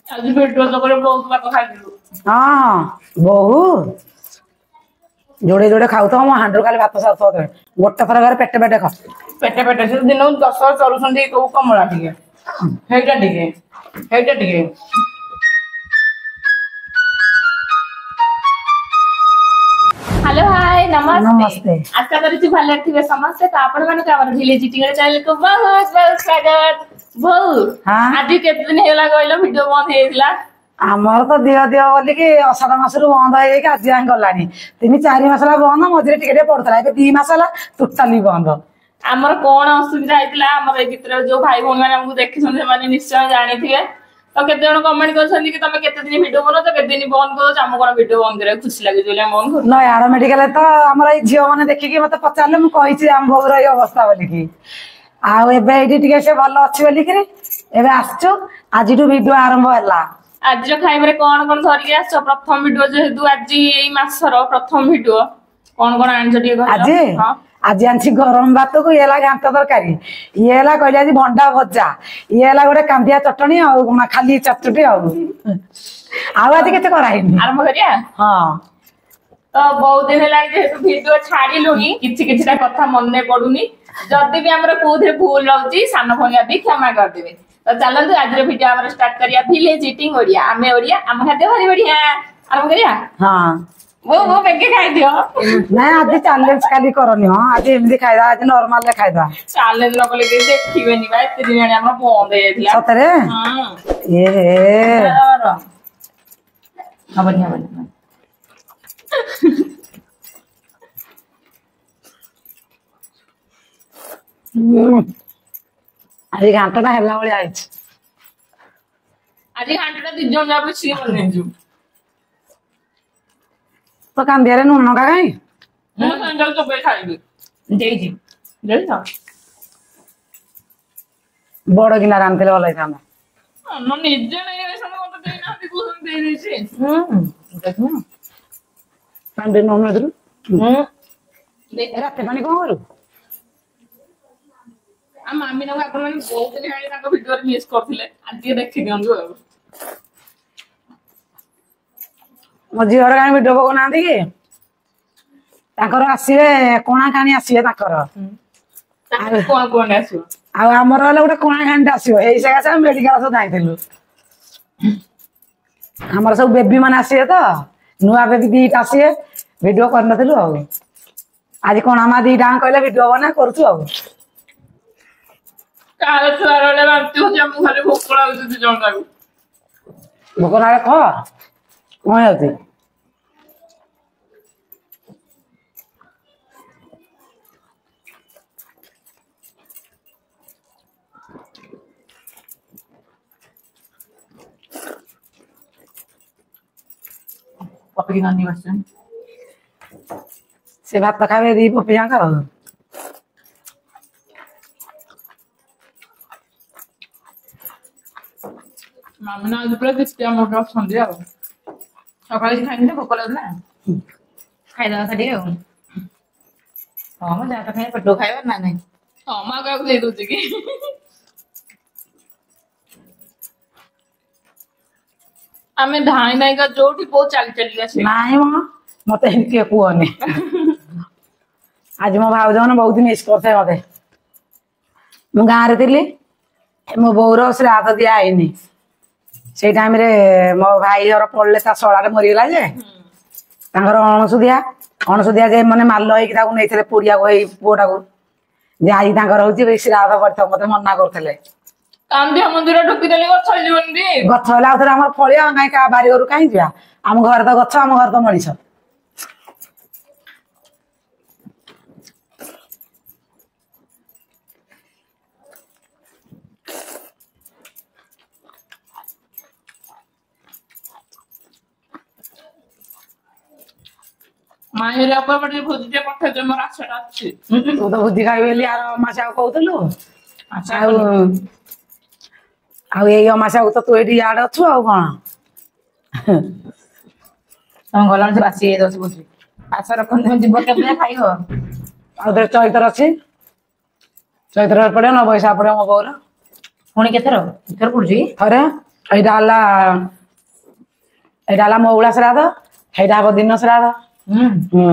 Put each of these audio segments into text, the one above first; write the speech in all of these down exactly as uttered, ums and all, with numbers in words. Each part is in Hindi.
आज वीडियो तो करे बहुत बात खाइलु हाँ बहु जोड़े जोड़े खाऊ तो हम हांडर खाली भात साथ गोटे थर घर पेटे पेटे खा पेटे पेटे से दिन दस चलुछंती को कमला टिके हेटा टिके हेटा टिके हेलो हाय नमस्ते नमस्ते आशा करूँ भले थे समस्ते तो आपण मानक आम भिलेज इटिंग चैनल को बहुत बहुत स्वागत बहु हाँ आज केते दिन हेला कहलो वीडियो बंद हेला आमर तो दिह दिह बोल कि अषाढ़ मास बंद हो आज जाए गलानी तीन चार मास बंद मझे टे पड़ता है दी मास है टोटाली बंद आमर कौन असुविधा होता आमर ए भितर जो भाई भौणी मैंने देखी से निश्चय जानी थे तो केते जण कमेंट करछन कि तमे केते दिन वीडियो बनो तो केते दिन बंद करो हम कोन वीडियो बंद करे खुशी लागे जोले बंद कर न यार मेडिकल तो हमर ई झियो माने देखि कि मते पचारले मु कहिछि हम भौर ई अवस्था बोली कि आ एबे एडी टिके से भलो अछि बोली कि एबे आछो आजिटू वीडियो आरंभ होला आज जो खाइबरे कोन कोन धरि आछो प्रथम वीडियो जेहेतु आज एई मासर प्रथम वीडियो कोन कोन आनछ टिके आज हां आज आंची गरम भात को येला घांट तरकारी येला कहले आज भंडा भजा येला गोटे कांदिया चटणी आ खाली चटचटी आ आज केते कराइनी आरंभ करिया हां तो बहुत दिन लाग जेहेतु वीडियो छाड़िलुनी किछि किछिटा कथा मनने पडुनी जदी भी हमर कोथरे भूल रहउची सान भनिया भी क्षमा कर देबे तो चलंतु आज रे वीडियो हमर स्टार्ट करिया विलेज ईटिंग ओडिया आमे ओडिया हम खाते भारी बढ़िया आरंभ करिया हां वो वो बेगे खाइ दियो नहीं आज चैलेंज खाली करनी हो आज एमदी खाइदा आज नॉर्मल ले खाइदा चैलेंज न कले के देखिबेनी भाई एते दिन हमर बंद हेतला सतरे हां ए रे हबनी हबनी आज घंटा हेला बळी आइछ आज घंटा दी जन जाबे सी बने जु तो कांदिया रे नून का काई मु संजल तो बे खाइबे देई जी देई था बड़ गिला रांधले वाला था न निजे नहीं रे सन मत देई ना दी कुछ दे दी छी हम्म देखो कांदे नून इधर हम्म दे राते पानी कोन करू आ मामी ना आपण मन बहुत दिन हेली ताको वीडियो रे मिस करथिले आज के देखि दियंजु मो झीवर का वीडियो बना कि आसवे कणा खाणी आसवे कौन कौन आसो आमर गोटे कणा खाणी आसो यही सकाशे मेडिकल सब जाइलु आमर सब बेबी मान आसवे तो नुआ बेबी दीटा आसवे वीडियो करनथिलु आ आज कणा मा दीटा कहले वीडियो बना करूछु आ काल छुआरले बांती हो जम खाली भूख लागु दी जण लागु भूख लागे ख कोन होती पपी गानी बसन से भात खावे दी पपी का मामी ना आज पूरा किस्तिया मोटा संदे आ सकाळे खाइने भूख लागु ना खाइदा खाडी हो हां म जाता खाइ पटो खाइबा ना नहीं हां मा का ले दो जी आमे धाई नाही का जोठी बहुत चली चली आसे नाही म मते के कुओनी आज मो भाउजन बहुत मिस करथे मते मु गां रे थिली मो बौर श्राद्ध दिया आईनी से टाइम रे मो भाई घर पड़ले ता सळारे मरिगला जे तांगर अणसुदिया अणसुदिया जे माने माल होई कि ताकू नेइथले पुड़िया को एई पुओटा को जे आई तांगर होची श्राद्ध करथ मते मना करथले कांदिया मंदिर ढुकी देली गछ जीवन दी गछ होला उथरे हमर फळिया काई का बारी घर काई जिया हम घर तो गछ हम घर तो मणिस माहिर अपन बडे भोजी पठे जे मोर आछटा अछि तू तो भोजी खाइ बेली आर मासा कहतलु अच्छा आ आ ए मासा तो तू एडी याड अछु आ कोन तम गलन से बासी ए दस भोजी आशा रखन जीव केबे खाइहो आ दे चैतर अछि चैतर पड़े न पैसा पड़े मो बोर पुणी केथर केथर पड़ुची अरे ଏଇଟା ହେଲା ଏଇଟା ହେଲା ମଉଳା ଶ୍ରାଦ୍ଧ ହେଇଟା ହବ ଦିନ ଶ୍ରାଦ୍ଧ। ହୁଁ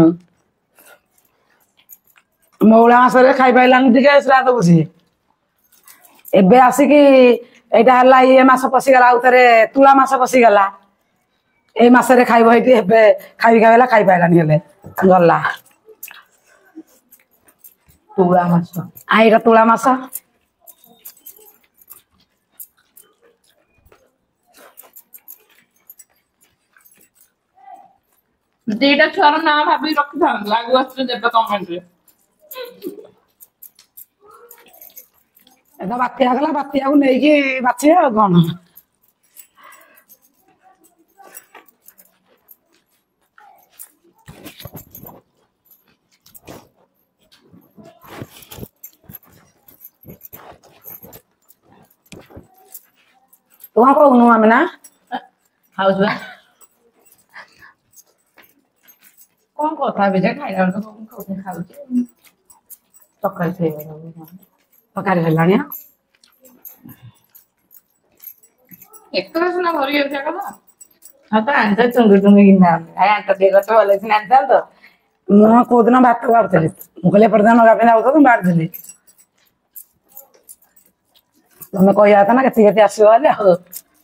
ମଉଳା ମାସରେ ଖାଇପାଇଲାନି ଟିକେ ଶ୍ରାଦ୍ଧ ବୁଝି ଏବେ ଆସିକି ଏଇଟା ହେଲା ଇଏ ମାସ ପଶିଗଲା ଆଉ ଥରେ ତୁଳା ମାସ ପଶିଗଲା ଏଇ ମାସରେ ଖାଇବ ଏଇଠି ଏବେ ଖାଇ ଖାଇଲା ଖାଇପାଇଲାନି ହେଲେ ଗଲା ତୁଳା ମାସ ଆ ଏଇଟା ତୁଳା ମାସ। ଦିଟା ଛୁଆର ନାଁ ଭାବିକି ରଖିଥାନ୍ତୁ ଆଗୁ ଆସିଲେ ଦେବେ କମେଣ୍ଟରେ। ଏ ତ ବାତ୍ୟା ଗଲା ବାତ୍ୟାକୁ ନେଇକି ବାଛିବେ ଆଉ କଣ। ତୁ କଣ କହୁନୁ ଆମେ ନା ଖାଉଛୁ କଣ କଥା ବି ଯେ ଖାଇଲା ବେଳକୁ ଖାଉଛି ଖାଉଛି ତରକାରୀ ଖାଇବା ତରକାରୀ ହେଲାଣି ଏକରେ ସିନା ଭରି ଯାଉଥିବା କଥା ଆଉ ତ ଆଣିତ ଚୁଙ୍ଗି ଚୁଙ୍ଗି କିନା ଆଣ୍ଟ ଟିକେ ଗଛ ଭଲ ସିନା ଆଣିଥାନ୍ତ। ମୁଁ କୋଉଦିନ ଭାତ ବାଢୁଥିଲି ମୁଁ କହିଲି ଏପଟେ ନଗା ପାଇଁ ଯାଉଥିଲି ମୁଁ ବାଢୁଥିଲି ତମେ କହିବା କଥା ନା କେତେ କେତେ ଆସିବ ହେଲେ ଆଉ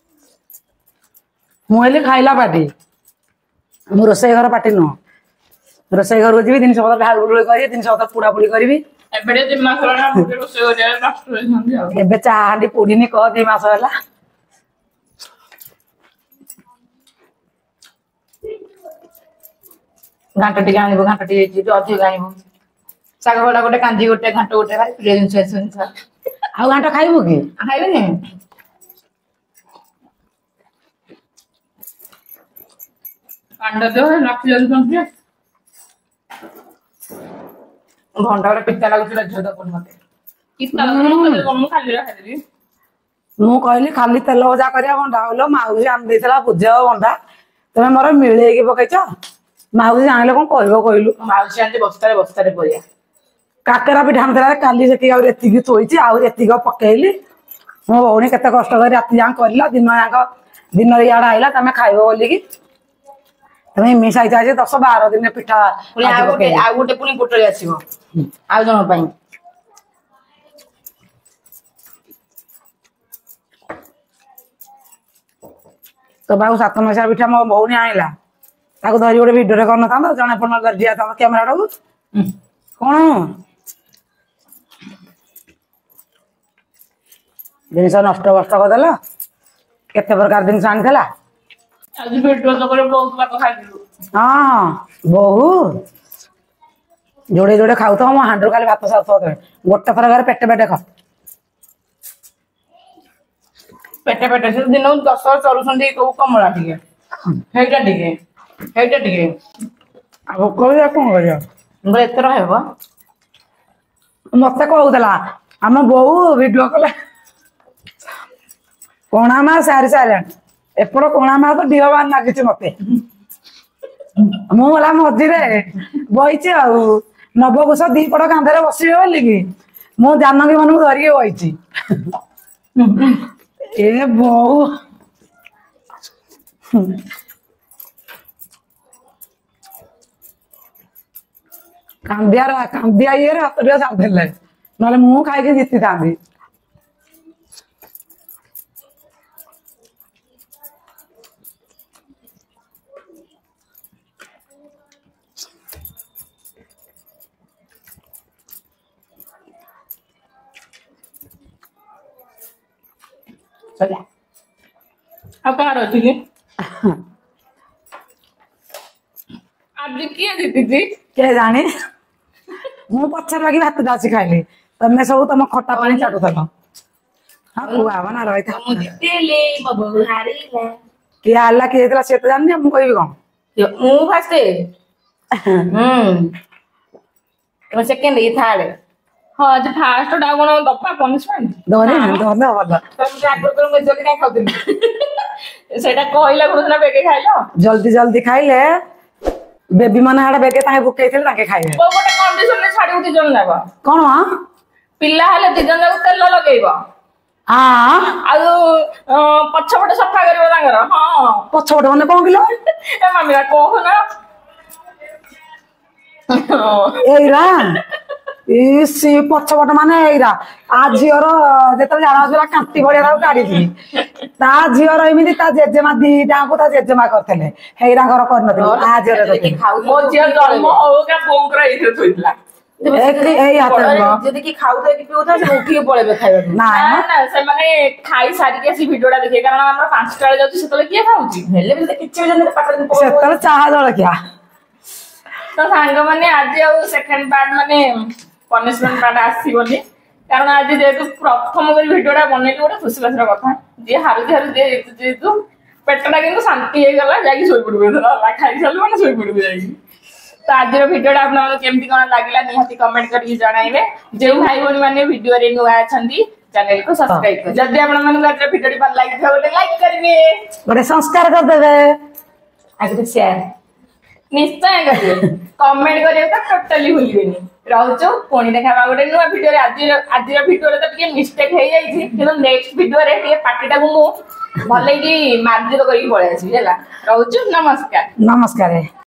ମୁଁ ହେଲି ଖାଇଲା ପାଟି ମୁଁ ରୋଷେଇ ଘର ପାଟି ନୁହଁ ରୋଷେଇ ଘରକୁ ଯିବି ଜିନିଷ ପତ୍ର ଢାଳ ବୁଡୁଳି କରିବି ଜିନିଷ ପତ୍ର ପୋଡା ପୋଡି କରିବି। ଏବେ ଦି ମାସ ରୋଷେଇ କରିବା ଏବେ ଚାହା ହାଣ୍ଡି ପୋଡିନି କହ ଦି ମାସ ହେଲା। ଘାଣ୍ଟ ଟିକେ ଆଣିବୁ ଘାଣ୍ଟ ଟିକେ ଅଧିକ ଆଣିବୁ ଶାଗ ଭଡା ଗୋଟେ କାଞ୍ଜି ଗୋଟେ ଘାଣ୍ଟ ଗୋଟେ ଭାରି ପ୍ରିୟ ଜିନିଷ ଜିନିଷ ଆଉ ଘାଣ୍ଟ ଖାଇବୁ କି ଖାଇବେନି କାଣ୍ଡ ଦେହ ରଖି ଯାଉଛନ୍ତି ଘଣ୍ଟା ଗୋଟେ ପିତା ଲାଗୁଛି ଝିଅ ଦବୁ ମତେ ଖାଲି ଖାଇଦେବି। ମୁଁ କହିଲି ଖାଲି ତେଲ ଭଜା କରିବା ଭଣ୍ଡା ହଇଲ ମାଉସୀ ଆଣି ଦେଇଥିଲା ପୂଜ ଭଣ୍ଡା ତମେ ମୋର ମିଳେଇକି ପକେଇଛ ମାଉସୀ ଜାଣିଲେ କଣ କହିବ କହିଲୁ। ମାଉସୀ ଆଣିଛି ବସ୍ତାରେ ବସ୍ତାରେ ପରିବା କାକେରା ପିଠା ଆଣିଥିଲା କାଲି ସେତିକି ଆହୁରି ଏତିକି ଥୋଇଛି ଆହୁରି ଏତିକି ପକେଇଲି ମୋ ଭଉଣୀ କେତେ କଷ୍ଟ କରି ରାତି ଯାକ କରିଲା ଦିନ ଯାକ ଦିନରେ ଇଆଡେ ଆଇଲା ତମେ ଖାଇବ ବୋଲିକି ତମେ ମିଶାଇ ଚାହିଁଛି ଦଶ ବାର ଦିନ ପିଠା ଆଉ ଗୋଟେ ଆଉ ଗୋଟେ ପୁଣି ପୋଟଳି ଆସିବ ଆଉ ଜଣଙ୍କ ପାଇଁ ତ ବାବୁ ସାତ ମସିହା ପିଠା ମୋ ଭଉଣୀ ଆଣିଲା ତାକୁ ଧରି ଗୋଟେ ଭିଡିଓରେ କରିନଥାନ୍ତା ଜଣେ ଫୋନ ଧରି ଦିଆଥାନ୍ତା କ୍ୟାମେରାଟାକୁ କଣ ଜିନିଷ ନଷ୍ଟ ବଷ୍ଟ କରିଦେଲ କେତେ ପ୍ରକାର ଜିନିଷ ଆଣିଥିଲା ହଁ ବୋହୁ ଯୋଡେ ଯୋଡେ ଖାଉଥିବ ମୋ ହାଣ୍ଡରୁ ଖାଲି ଭାତ ସାରୁଥିବ ଗୋଟେ ଥର ପେଟେ ପେଟେ ଖାଅ ପେଟେ ପେଟେ ସେ ଦିନକୁ ଦଶ ଚରୁଛନ୍ତି କୋଉ କମଳା ଟିକେ ହେଇଟା ଟିକେ ହେଇଟା ଟିକେ ଆଉ ଭୋକ ବି କଣ କରିବ ଏଥର ହେବ ମତେ କହୁଥିଲା ଆମ ବୋଉ ଭିଡିଓ କଲେ କଣା ମା ସାରି ସାରିଲାଣି ଏପଟ କଣା ମା ତ ଦିହ ବାର ଲାଗିଛି ମତେ ମୁଁ ହେଲା ମଝିରେ ବଇଛି ଆଉ ନବକୁଶ ଦିପଟ କାନ୍ଧରେ ବସିବେ ବୋଲିକି ମୁଁ ଜାନକୀ ମାନଙ୍କୁ ଧରିକି ବଇଛି ଏ ବୋଉ କାନ୍ଦିଆ କାନ୍ଦିଆ ଇଏରେ ହାତ ଟିକେ ଛାଡ଼ିଦେଲେ ନହେଲେ ମୁଁ ଖାଇକି ଜିତିଥାନ୍ତି। ଆଉ କାହାର ଅଛି କି ଆଜି କିଏ ଜିତିଛି କିଏ ଜାଣି ମୁଁ ପଛରେ ଲାଗି ଭାତଟା ଆସି ଖାଇଲି ତମେ ସବୁ ତମ ଖଟା ପାଣି ଚାଟୁଥିଲ ନା ରହିଥା କିଏ ହାରିଲା କିଏ ହେଇଥିଲା ସିଏ ତ ଜାଣିନି ମୁଁ କହିବି କଣ ମୁଁ ଫାଷ୍ଟ ହୁଁ ସେକେଣ୍ଡ ଇଏ ଥାର୍ଡ ହଁ ଆଜି ଫାଷ୍ଟ ଟା କଣ ଦବା ପନିଶମେଣ୍ଟ ଦବନି ଦବନି ଭଲ ଖାଉଥିଲି ସେଇଟା କହିଲା କଣ ସିନା ବେଗେ ଖାଇଲ ଜଲ୍ଦି ଜଲ୍ଦି ଖାଇଲେ ବେବି ମାନେ ହାଡେ ବେଗେ ତାଙ୍କେ ପକେଇଥିଲେ ତାଙ୍କେ ଖାଇବେ ଗୋଟେ କଣ୍ଡିସନରେ ଛାଡିବୁ ଦି ଜଣ ଯାକ କଣ ପିଲା ହେଲେ ଦି ଜଣ ଯାକ ତେଲ ଲଗେଇବ हाँ ଆଉ ପଛପଟେ ସଫା କରିବ ତାଙ୍କର ହଁ ପଛପଟେ ମାନେ କଣ କିଲୋ ଏ ମାମିରା କହୁନା ଏଇରା ସି ପଛପଟ ମାନେ ଏଇରା ଆ ଝିଅର ଯେତେବେଳେ ଜାଣା ଆସିଲା କାନ୍ତି ଭଳିଆ ତାକୁ କାଢିଥିଲି ତା ଝିଅର ଏମିତି ତା ଜେଜେମା ଦିଟାଙ୍କୁ ତା ଜେଜେମା କରିଥିଲେ ହେଇରା ଘର କରିନଥିଲି ଆ ଝିଅର ମୋ ଝିଅ ଜନ୍ମ ହଉକା ବୋଉଙ୍କର ଏଇଥିରେ ଥୋଇଥିଲା ଏଇ ହାତରେ ଯଦି କି ଖାଉଥାଏ କି ପିଉଥାଏ ସେ ଉଠିକି ପଳେଇବେ ଖାଇବାକୁ ନା ନା ସେମାନେ ଖାଇ ସାରିକି ଆସି ଭିଡିଓଟା ଦେଖିବେ କାରଣ ଆମର ପାଞ୍ଚଟା ବେଳେ ଯାଉଛି ସେତେବେଳେ କିଏ ଖାଉଛି ହେଲେ ବି କିଛି ବି ଜାଣି ପାଖରେ ସେତେବେଳେ ଚାହା ଜଳଖିଆ ତ ସାଙ୍ଗମାନେ ଆଜି ଆଉ ସେକେଣ୍ଡ ପାର୍ଟ ମାନେ ପନିଶମେଣ୍ଟ ପାର୍ଟ ଆସିବନି କାରଣ ଆଜି ଯେହେତୁ ପ୍ରଥମ କରି ଭିଡିଓଟା ବନେଇଲି ଗୋଟେ ଖୁସି ଖୁସିର କଥା ଯିଏ ହାରୁଛି ହାରୁ ଯିଏ ଯେହେତୁ ପେଟଟା କିନ୍ତୁ ଶାନ୍ତି ହେଇଗଲା ଯାଇକି ଶୋଇପଡିବୁ ହେଲା ଖାଇସାରିଲୁ ମାନେ ଶୋଇପଡିବୁ ଯାଇକି ତ ଆଜିର ଭିଡିଓଟା ଆପଣମାନଙ୍କୁ କେମିତି କଣ ଲାଗିଲା ନିହାତି କମେଣ୍ଟ କରିକି ଜଣାଇବେ ଯେଉଁ ଭାଇ ଭଉଣୀ ମାନେ ଭିଡିଓରେ ନୂଆ ଅଛନ୍ତି ଚ୍ୟାନେଲକୁ ସବସ୍କ୍ରାଇବ କରିବେ ଯଦି ଆପଣମାନଙ୍କୁ ଆଜିର ଭିଡିଓଟି ଭଲ ଲାଗିଥିବ ଗୋଟେ ଲାଇକ୍ କରିବେ ଗୋଟେ ସଂସ୍କାର କରିଦେବେ ଆଉ ଗୋଟେ ସେୟାର ନିଶ୍ଚୟ କରିବେ କମେଣ୍ଟ କରିବାକୁ ତ ଟୋଟାଲି ଭୁଲିବେନି ରହୁଛୁ ପୁଣି ଦେଖା ଗୋଟେ ନୂଆ ଭିଡିଓରେ ଆଜିର ଆଜିର ଭିଡିଓରେ ତ ଟିକେ ମିଷ୍ଟେକ୍ ହେଇଯାଇଛି କିନ୍ତୁ ନେକ୍ସଟ ଭିଡିଓରେ ଟିକେ ପାଟିଟାକୁ ମୁଁ ଭଲକି ମାର୍ଜିତ କରିକି ପଳେଇ ଆସିବି ହେଲା ରହୁଛୁ ନମସ୍କାର ନମସ୍କାର।